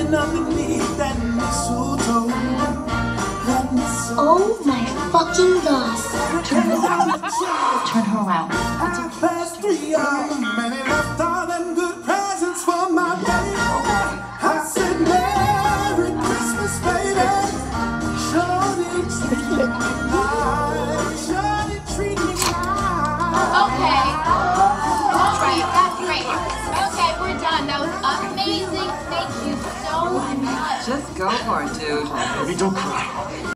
Hiding underneath that mistletoe. That mistletoe. Oh my fucking god. Turn her around. Turn her around. Half past 3 man, I left all them good presents for my baby. I said, Merry Christmas, baby. Shorty treat me nice. Shorty treat me nice. Okay. All right, that's great. Okay, we're done. That was amazing. Thank you so much. Just go for it, dude. Baby, don't cry.